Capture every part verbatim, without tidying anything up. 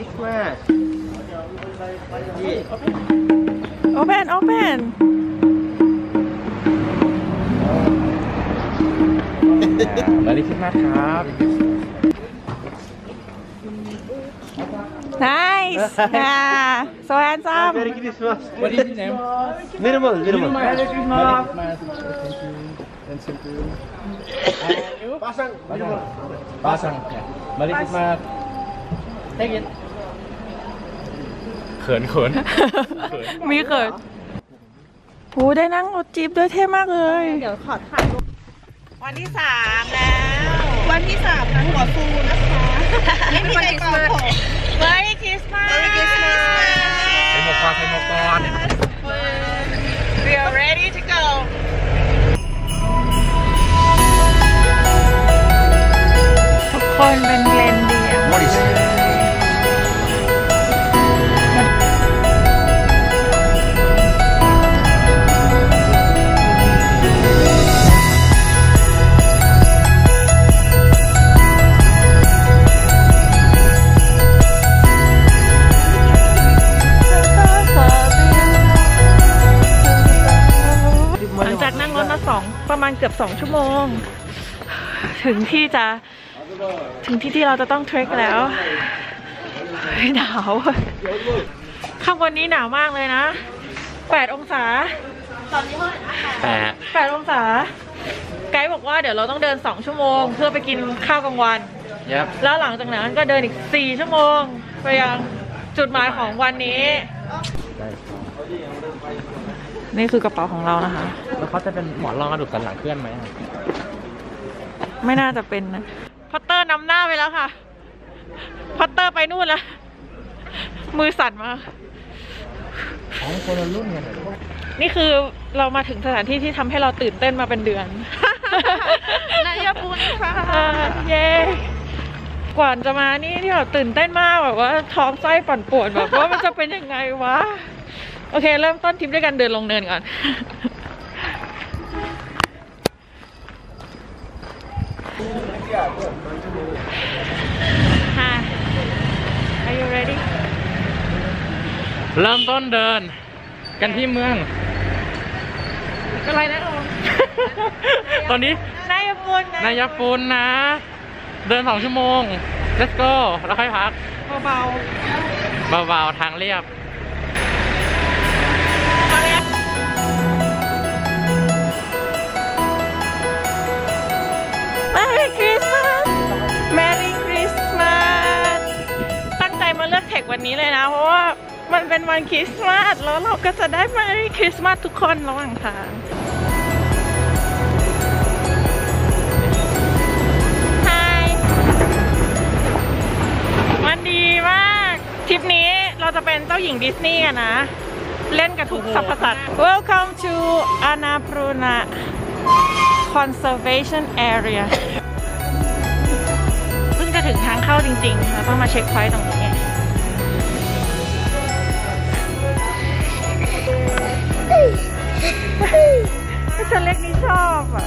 Christmas. Open, open. Merry Christmas ครับ Nice. Yeah. So handsome. Merry Christmas. What is his name? Nirmal, Nirmal. Merry Christmas. Pasang. Pasang. Merry Christmas. Take it. เขินเขินมีเขินโหได้นั่งรถจี๊ปด้วยเท่มากเลยเดี๋ยวขอถ่ายรูปวันที่สามแล้ววันที่สามนะหัวฟูนะคะไม่มีใครกอดผม Merry Christmas Merry Christmas ใส่หมวกก่อนใส่หมวกก่อน We are ready to go ทุกคนเป็นเกลนเดีย What is it? ประมาณเกือบสองชั่วโมงถึงที่จะถึงที่ที่เราจะต้องเทรคแล้วหนาวข้างบนนี้หนาวมากเลยนะแปดองศาตอนนี้ว่าแปดแปดองศาไกด์บอกว่าเดี๋ยวเราต้องเดินสองชั่วโมงเพื่อไปกินข้าวกลางวัน Yep. แล้วหลังจากนั้นก็เดินอีกสี่ชั่วโมงไปยังจุดหมายของวันนี้นี่คือกระเป๋าของเรานะคะแล้วเขาจะเป็นหมอนรองกระดูกสันหลังเคลื่อนไหมไม่น่าจะเป็นนะพอตเตอร์นำหน้าไปแล้วค่ะพอตเตอร์ไปนู่นแล้วมือสั่นมากอ๋อคนละรุ่นกันนี่คือเรามาถึงสถานที่ที่ทำให้เราตื่นเต้นมาเป็นเดือนนายาปูนค่ะเย้กว่าจะมานี่ที่เราตื่นเต้นมากแบบว่าท้องไส้ปั่นป่วนแบบว่ามันจะเป็นยังไงวะโอเคเริ่มต้นทริปด้วยกันเดินลงเนินก่อน Hi Are you ready เริ่มต้นเดินกันที่เมืองอะไรนะโอมตอนนี้นายปุนนายปุนนะเดินสองชั่วโมง Let's go แล้วค่อยพักเบาๆเบาๆทางเรียบ Merry Christmas Merry Christmas ตั้งใจมาเลือกเทควันนี้เลยนะเพราะว่ามันเป็นวันคริสต์มาสแล้วเราก็จะได้ Merry Christmas ทุกคนระหว่างทางมันดีมากทริปนี้เราจะเป็นเจ้าหญิงดิสนีย์กันนะเล่นกับทุกสรรพสัตว์ Welcome to Annapurna Conservation Area เพิ่งจะถึงทางเข้าจริงๆเราต้องมาเช็คพอยต์ตรงนี้ฉันเล็กนี่ชอบอ่ะ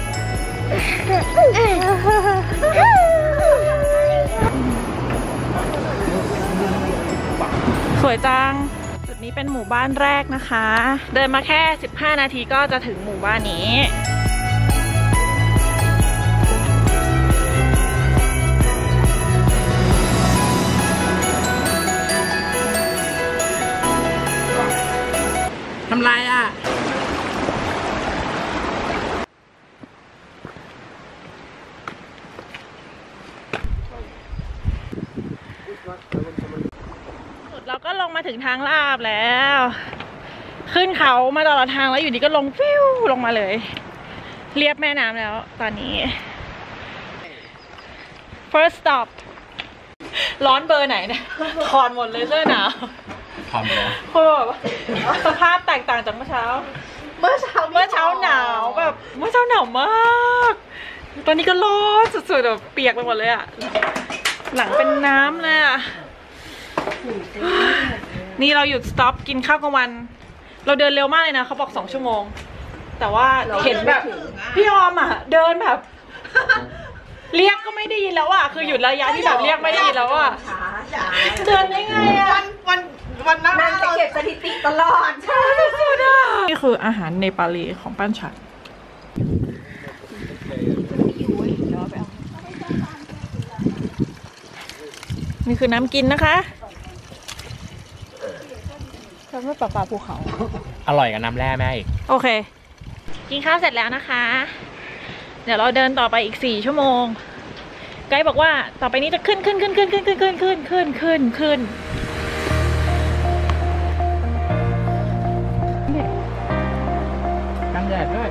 สวยจังจุดนี้เป็นหมู่บ้านแรกนะคะเดินมาแค่สิบห้านาทีก็จะถึงหมู่บ้านนี้ทำไรอ่ะเราก็ลงมาถึงทางลาบแล้วขึ้นเขามาตลอดทางแล้วอยู่ดีก็ลงฟิวลงมาเลยเรียบแม่น้ำแล้วตอนนี้ first stop ร้อนเบอร์ไหนเนี่ยถอดหมดเลยเสื้อหนาวถอดหมดคือแบบสภาพแตกต่างจากเมื่อเช้าเมื่อเช้าเมื่อเช้าหนาวแบบเมื่อเช้าหนาวมากตอนนี้ก็ร้อนสุดๆแบบเปียกไปหมดเลยอะหลังเป็นน้ำเลยอะนี่เราหยุดสต็อปกินข้าวกลางวันเราเดินเร็วมากเลยนะเขาบอกสองชั่วโมงแต่ว่าเห็นแบบพี่ออมอ่ะเดินแบบเรียกก็ไม่ได้ยินแล้วอ่ะคือหยุดระยะที่แบบเรียกไม่ได้ยินแล้วอ่ะเตือนได้ไงอ่ะวันวันวันหน้าเราเก็บสถิติตลอดใช่สุดอ่ะนี่คืออาหารเนปาลีของป้านฉันนี่คือน้ำกินนะคะทำให้ปลาปลาภูเขาอร่อยกับน้ำแร่แม่อีกโอเคกินข้าวเสร็จแล้วนะคะเดี๋ยวเราเดินต่อไปอีกสี่ชั่วโมงไกด์บอกว่าต่อไปนี้จะขึ้นขึ้นขึ้นขึ้นขึ้นขึ้นขึ้นขึ้นขึ้นขึ้นขึ้นกันแดดด้วย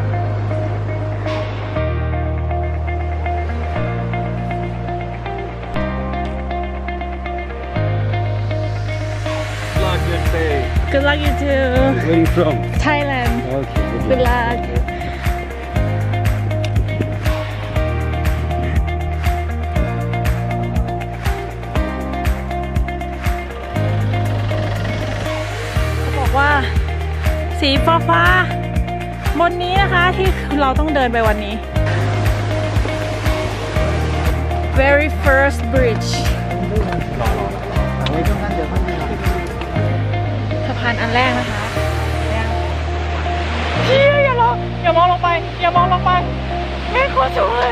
Good luck you too. Where are you from? Thailand. Okay. Good luck. เขาบอกว่าสีฟ้าฟ้าบนนี้นะคะที่เราต้องเดินไปวันนี้ Very first bridge สะพานอันแรกนะคะเฮียอย่ามองอย่ามองลงไปอย่ามองลงไปแม่โคตรสูงเลย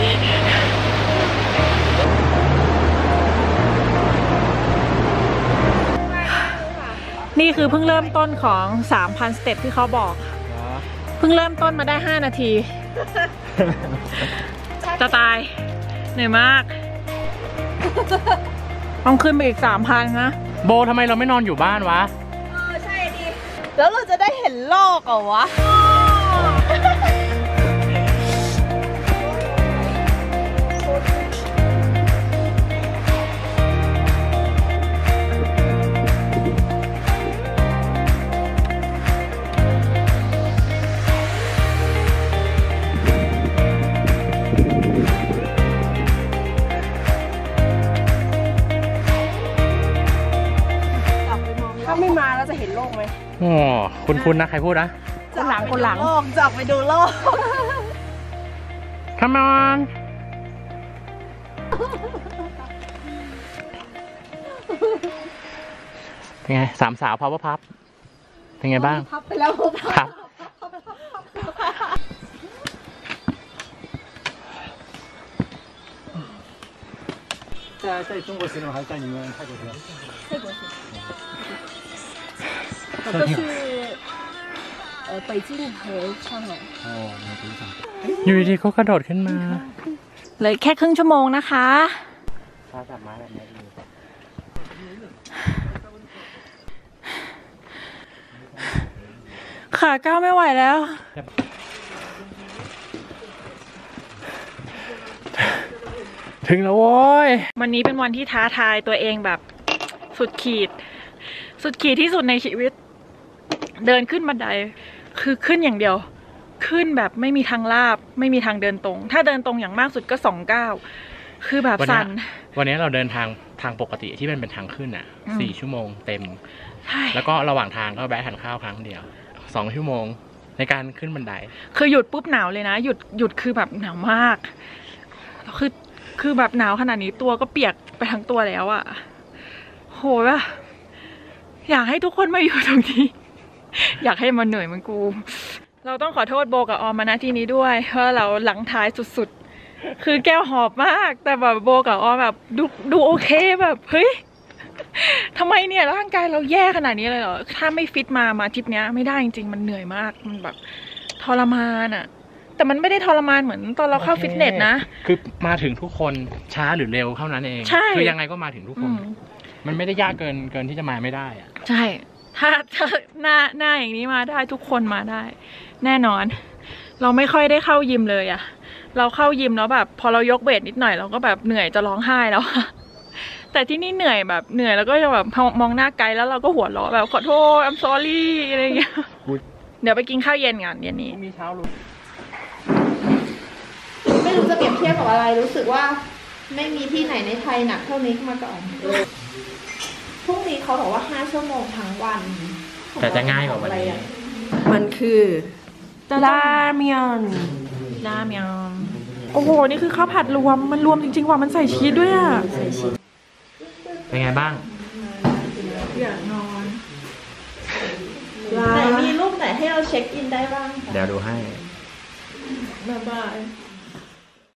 นี่คือเพิ่งเริ่มต้นของ สามพัน สเต็ปที่เขาบอกเพิ่งเริ่มต้นมาได้ห้านาทีจะตายเหนื่อยมากต้องขึ้นไปอีก สามพัน นะโบทำไมเราไม่นอนอยู่บ้านวะเออใช่ดิแล้วเราจะได้เห็นโลกเหรอวะไม่มาแล้วจะเห็นโลกไหมอ๋อคุณคุณนะใครพูดนะคนหลังคนหลังโลกจับไปดูโลก Come on เป็นไงสามสาวพับว่าพับเป็นไงบ้างพับไปแล้วพับ在在中国学呢，还是在你们泰国学？ 泰国学。都是呃北京和上海。 哦，那北京。 อยู่ดีๆก็กระโดดขึ้นมาเลยแค่ครึ่งชั่วโมงนะคะฟ้าจับไม้แบบนี้ขาก้าวไม่ไหวแล้วถึงแล้วโว้ยวันนี้เป็นวันที่ท้าทายตัวเองแบบสุดขีดสุดขีดที่สุดในชีวิตเดินขึ้นบันไดคือขึ้นอย่างเดียวขึ้นแบบไม่มีทางลาบไม่มีทางเดินตรงถ้าเดินตรงอย่างมากสุดก็สองก้าวคือแบบสั่นวันนี้เราเดินทางทางปกติที่มันเป็นทางขึ้นอ่ะสี่ชั่วโมงเต็มแล้วก็ระหว่างทางก็แวะทานข้าวครั้งเดียวสองชั่วโมงในการขึ้นบันไดคือหยุดปุ๊บหนาวเลยนะหยุดหยุดคือแบบหนาวมากคือคือแบบหนาวขนาดนี้ตัวก็เปียกไปทั้งตัวแล้วอะโหแบบอยากให้ทุกคนมาอยู่ตรงนี้อยากให้มันเหนื่อยมันกูเราต้องขอโทษโบกับออมมาณที่นี้ด้วยเพราะเราหลังท้ายสุดๆคือแก้วหอบมากแต่แบบโบกับออมแบบดูดูโอเคแบบเฮ้ยทำไมเนี่ยร่างกายเราแย่ขนาดนี้เลยเหรอถ้าไม่ฟิตมามาทริปเนี้ยไม่ได้จริงๆมันเหนื่อยมากมันแบบทรมานอะแต่มันไม่ได้ทรมานเหมือนตอนเราเข้าฟิตเนสนะคือมาถึงทุกคนช้าหรือเร็วเท่านั้นเองคือยังไงก็มาถึงทุกคนมันไม่ได้ยากเกินเกินที่จะมาไม่ได้อะใช่ถ้าถ้าหน้าหน้าอย่างนี้มาได้ทุกคนมาได้แน่นอนเราไม่ค่อยได้เข้ายิมเลยอะเราเข้ายิมแล้วแบบพอเรายกเวทนิดหน่อยเราก็แบบเหนื่อยจะร้องไห้แล้วแต่ที่นี่เหนื่อยแบบเหนื่อยแล้วก็จะแบบมองหน้าไกลแล้วเราก็หัวเราะแบบขอโทษ I'm sorry อะไรอย่างเงี้ยเดี๋ยวไปกินข้าวเย็นกันเย็นนี้มีเช้าลุกไม่รู้จะเปรียบเทียบกับอะไรรู้สึกว่าไม่มีที่ไหนในไทยหนักเท่านี้มาก่อนพรุ่งนี้เขาบอกว่าห้าชั่วโมงทั้งวันแต่จะง่ายกว่าวันนี้มันคือราเมยอนราเมยอนโอ้โห นี่คือข้าวผัดรวม มันรวมจริงๆว่ะ มันใส่ชีสด้วยอ่ะเป็นไงบ้างอยากนอนไหนมีรูปไหนให้เราเช็คอินได้บ้างเดี๋ยวดูให้บ๊ายบาย